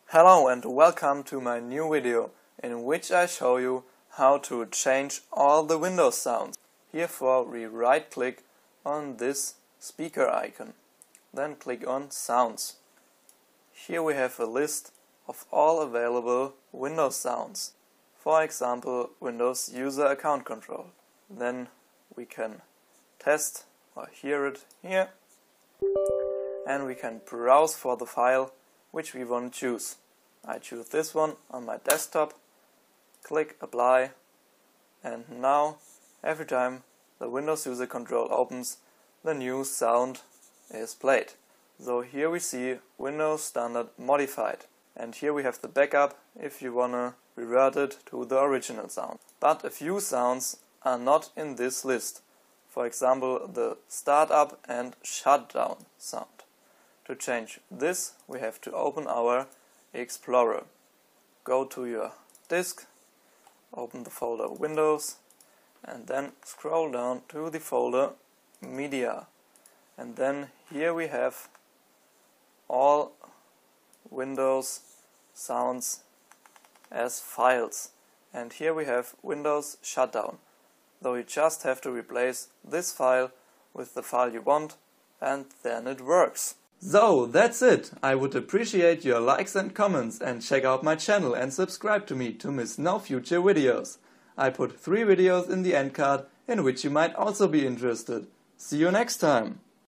Hello and welcome to my new video in which I show you how to change all the Windows sounds. Herefore we right click on this speaker icon, then click on Sounds. Here we have a list of all available Windows sounds. For example, Windows User Account Control. Then we can test or hear it here, and we can browse for the file which we want to choose. I choose this one on my desktop, click Apply, and now every time the Windows User Control opens, the new sound is played. So here we see Windows Standard Modified, and here we have the backup if you wanna revert it to the original sound. But a few sounds are not in this list. For example, the startup and shutdown sound. To change this, we have to open our Explorer. Go to your disk, open the folder Windows, and then scroll down to the folder Media. And then here we have all Windows sounds as files. And here we have Windows Shutdown. Though you just have to replace this file with the file you want, and then it works. So that's it. I would appreciate your likes and comments, and check out my channel and subscribe to me to miss no future videos. I put 3 videos in the end card in which you might also be interested. See you next time.